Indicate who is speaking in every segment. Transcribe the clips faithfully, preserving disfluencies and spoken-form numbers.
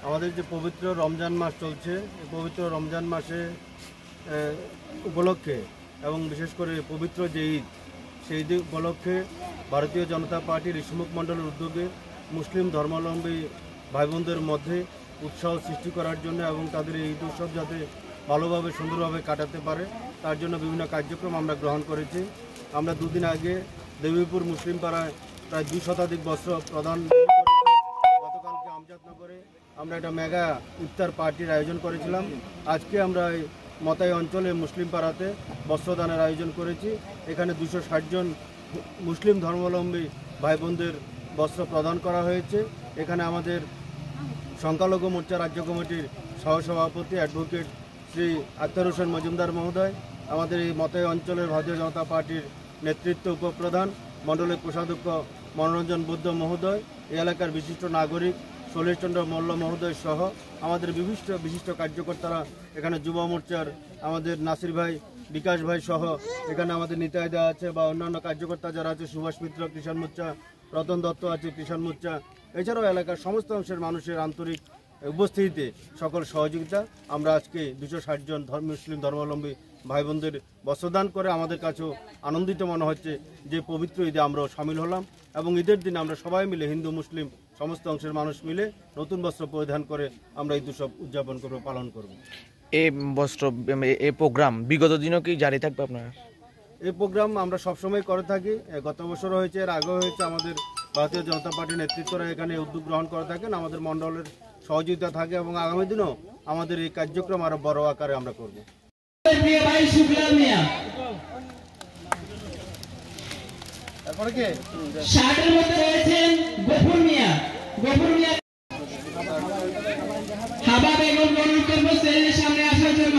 Speaker 1: আমাদের যে পবিত্র রমজান মাস চলছে, এই পবিত্র রমজান মাসে উপলক্ষে এবং বিশেষ করে পবিত্র যে ঈদ, সেই ঈদ উপলক্ষে ভারতীয় জনতা পার্টির ইসমুখ মণ্ডলের উদ্যোগে মুসলিম ধর্মাবলম্বী ভাই বোনদের মধ্যে উৎসাহ সৃষ্টি করার জন্য এবং তাদের এই ঈদ উৎসব যাতে ভালোভাবে সুন্দরভাবে কাটাতে পারে তার জন্য বিভিন্ন কার্যক্রম আমরা গ্রহণ করেছি। আমরা দুদিন আগে দেবীপুর মুসলিম পাড়ায় প্রায় দুই শতাধিক বস্ত্র প্রদান, গতকালকে আমজাদনগরে আমরা একটা মেগা ইফতার পার্টির আয়োজন করেছিলাম। আজকে আমরা এই মতাই অঞ্চলে মুসলিম পাড়াতে বস্ত্রদানের আয়োজন করেছি। এখানে দুশো ষাট জন মুসলিম ধর্মাবলম্বী ভাই বোনদের বস্ত্র প্রদান করা হয়েছে। এখানে আমাদের সংখ্যালঘু মোর্চা রাজ্য কমিটির সহসভাপতি অ্যাডভোকেট শ্রী আখতার হোসেন মজুমদার মহোদয়, আমাদের এই মতাই অঞ্চলের ভারতীয় জনতা পার্টির নেতৃত্ব উপপ্রধান মণ্ডলের কোষাধ্যক্ষ মনোরঞ্জন বুদ্ধ মহোদয়, এই এলাকার বিশিষ্ট নাগরিক শৈলেশচন্দ্র মল্ল মহোদয় সহ আমাদের বিশিষ্ট বিশিষ্ট কার্যকর্তারা, এখানে যুব মোর্চার আমাদের নাসির ভাই, বিকাশ ভাই সহ এখানে আমাদের নিতাইদা আছে বা অন্যান্য কার্যকর্তা যারা আছে, সুভাষ মিত্র কিষাণ মোর্চা, রতন দত্ত আছে কিষাণ মোর্চা, এছাড়াও এলাকার সমস্ত অংশের মানুষের আন্তরিক উপস্থিতিতে সকল সহযোগিতা আমরা আজকে দুশো ষাট জন ধর্ম মুসলিম ধর্মাবলম্বী ভাই বোনদের বস্ত্রদান করে আমাদের কাছেও আনন্দিত মনে হচ্ছে যে পবিত্র ঈদে আমরাও সামিল হলাম এবং ঈদের দিনে আমরা সবাই মিলে হিন্দু মুসলিম সমস্ত অংশের মানুষ মিলে নতুন বস্ত্র পরিধান করে আমরা ঈদ উৎসব উদযাপন করব, পালন করব।
Speaker 2: এই বস্ত্র এই প্রোগ্রাম বিগত দিনও কি জারি থাকবে আপনার?
Speaker 1: এই প্রোগ্রাম আমরা সবসময় করে থাকি, গত বছরও হয়েছে, এর আগেও হয়েছে। আমাদের ভারতীয় জনতা পার্টির নেতৃত্বরা এখানে উদ্যোগ গ্রহণ করে থাকেন, আমাদের মণ্ডলের সহযোগিতা থাকে এবং আগামী দিনও আমাদের এই কার্যক্রম আরো বড় আকারে আমরা করব। তারপরে কে
Speaker 3: শার্টের মধ্যে রয়েছেন গফুর মিয়া, গফুর মিয়া হাবা বেগম অনুরোধ করব স্টেজের সামনে আসার জন্য।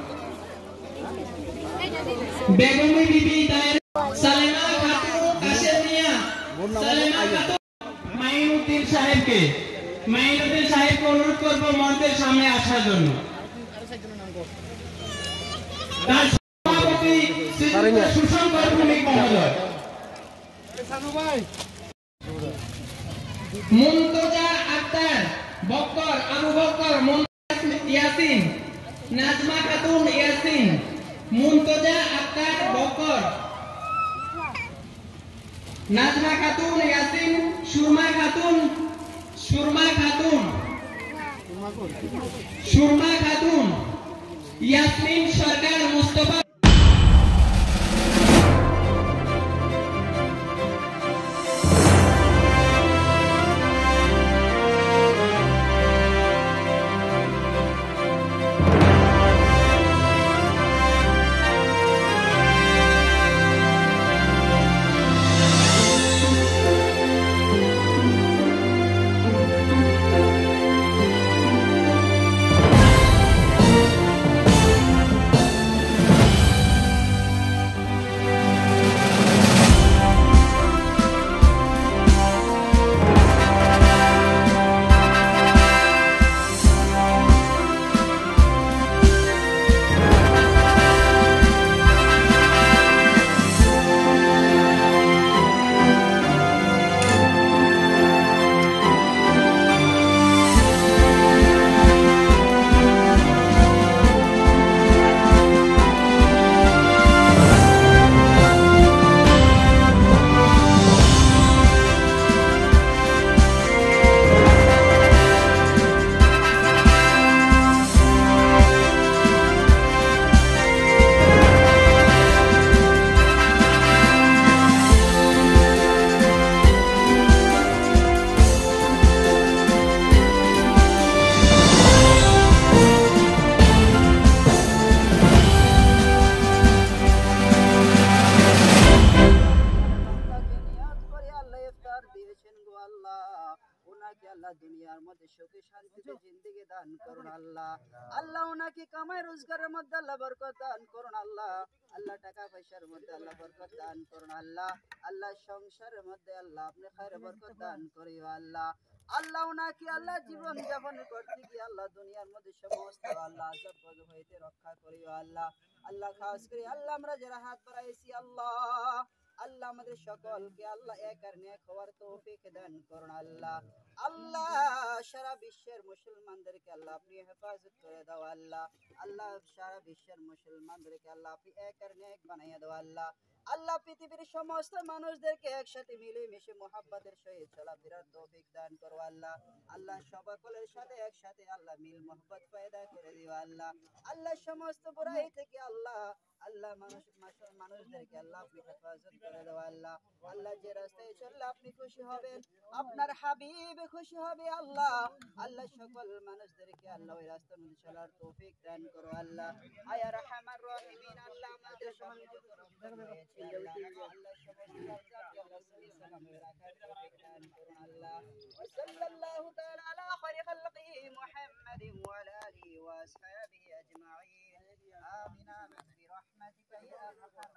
Speaker 3: বেগম বিবি দায়ের সালেমা খাতুন, আশের মিয়া, সালেমা খাতুন, মাইনুদ্দিন সাহেবকে মাইনুদ্দিন সাহেবকে অনুরোধ করব মঞ্চের সামনে আসার জন্য। তার সভাপতি সুশঙ্কর ভৌমিক মহোদয়, মুনতজা আক্তার বক্কর, আবু বক্কর, মুনতাজ ইয়াসিন, নাজমা খাতুন ইয়াসিন, মুনতজা আক্তার বক্কর, নাজমা খাতুন ইয়াসিন, সুরমা খাতুন, সুরমা খাতুন, সুরমা খাতুন, ইয়াসমিন সরকার, মুস্তফা দুনিয়ার মধ্যে সুখে শান্তিতে জিন্দেগি দান করুন আল্লাহ। আল্লাহ ওনাকে কামাই রোজগারের মধ্যে আল্লাহ বরকত দান করুন আল্লাহ। আল্লাহ টাকা পয়সার মধ্যে আল্লাহ বরকত দান করুন আল্লাহ। আল্লাহ সংসারের মধ্যে আল্লাহ আপনি খায়ের বরকত দান করিও আল্লাহ। আল্লাহ ওনাকে আল্লাহ জীবন যাপন করতে গিয়ে আল্লাহ দুনিয়ার মধ্যে সমস্ত আল্লাহ আযাব গজব হইতে রক্ষা করিও আল্লাহ। আল্লাহ খাস করে আল্লাহ আমরা যারা হাত বাড়াইছি আল্লাহ আল্লাহ আমাদের সকলকে আল্লাহ এক আর নেক হওয়ার তৌফিক দান করুন আল্লাহ। আল্লাহ সারা বিশ্বের মুসলমানদেরকে আল্লাহ আপনি হেফাজত করে দাও আল্লাহ। আল্লাহ সারা বিশ্বের মুসলমানদেরকে আল্লাহ আপনি এক আর নেক বানাইয়া দাও আল্লাহ। আল্লাহ পৃথিবীর সমস্ত মানুষদেরকে একসাথে মিলে মিশে মোহাব্বতের সহিত চলাফেরার তৌফিক দান করো আল্লাহ। আল্লাহ সকলের সাথে একসাথে আল্লাহ মিল মোহাব্বত পয়দা করে দিও আল্লাহ। আল্লাহ সমস্ত বুরাই থেকে আল্লাহ আল্লাহ মানুষ মাস- মানুষদেরকে আল্লাহ আপনি হেফাজত করে দাও আল্লাহ। আল্লাহ যে রাস্তায় চললে আপনি খুশি হবেন, আপনার হাবিব খুশি হবে আল্লাহ। আল্লাহ সকল মানুষদেরকে আল্লাহ ওই রাস্তার মধ্যে চলার তৌফিক দান করো আল্লাহ। আয়া রাহমার রহিমিন আল্লাহ আমাদের সংযুক্ত রয়েছে আল্লাহ। আল্লাহ সমস্ত কাজকে আল্লাহ সহি সালামতে রাখার তৌফিক দান করুন আল্লাহ। ওয়া সাল্লাল্লাহু তাআলা আলা খায়রি খালকিহি মুহাম্মাদিন ওয়া আলা আলিহি ওয়া আসহাবিহি আজমাইন। আমিন আমিন برحمتك يا ارحم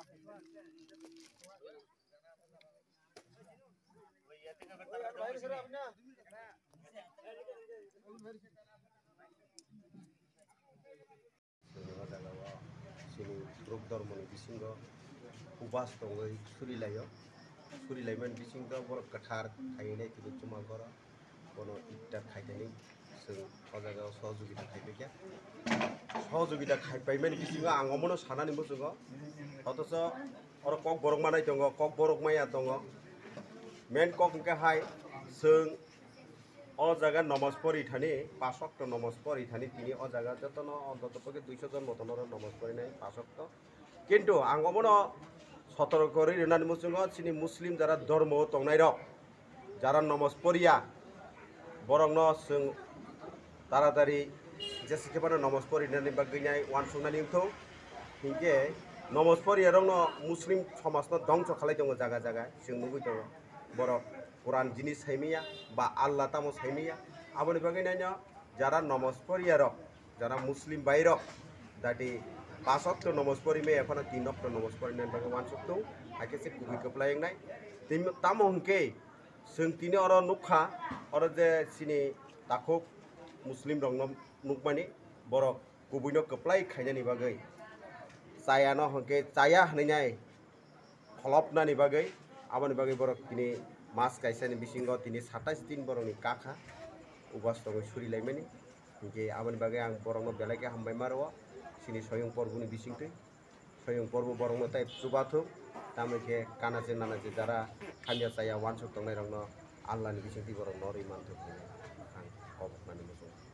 Speaker 4: sini grup dormoni bisingo ubas tongai surilayo surilaiman bisingo bor kathar khainai tibu cuma gora bono itta khaitani sing ojaga sahojogita khaibekya সহযোগিতা খাই পাইমেন বিসিङा आङमनो सानानि बुजुङो অথচ अर कक बरक मानाय दङ कक बरक माया दङ मेन कक के हाय जों अ जागा नमाज पढ़ि थानि पाँच वक्त नमाज पढ़ि थानि तिनि अ जागा जतन अन्ततपक्षे दुइश जन मतनर नमाज पढ़िनाय पाँच वक्त किन्तु आङमनो सतर्क करि रेनानि बुजुङो सिनि मुस्लिम जारा धर्म तंनाय रक जारा नमाज पढ़िया बरंनो जों तारातारि जैसे के बारे नमाज पढ़िनानै बागैनाय वान संनानै उठौ हिंगे नमाज पढ़ियारनो मुस्लिम समाजनो दंस खालाय दङ जागा जागा जों नुबाय दङ बर कुरान जिनिस साइमिया बा आल्लाह तामो साइमिया आबनि बागैनायनो जारा नमाज पढ़ियारक जारा मुस्लिम बायरक दादि पाँच वक्त नमाज पढ़िमे एफाना तीन वक्त नमाज पढ़िनानै बागै वान सकतौ आकेसे कुबि कप्लायनाय तिम तामो हंके जों तिनि अर नुखा अर जे सिनि ताखौ मुस्लिम रंगम नुकमानि बरक गुबुनो कप्लाय खायनानि बागै चायानो हंके चाया हनैनाय खलपनानि बागै आबनि बागै बरक तिनि मास कायसानि बिसिंग तिनि सत्ताइस दिन बरकनि काखा उबास दङ सुरिलायमानि हंके आबनि बागै आं बरकनो बेलायके हामबाय मारो सिनि स्वयं पर्वनि बिसिंतै स्वयं पर्व बरकनो ताइ सुबाथौ तामके कानाजे नानाजे जारा हान्या चाया वान सक दंनाय रंनो आल्लाहनि बिसिंतै बरक नरि मानथौ आं कबकनानि मोसौ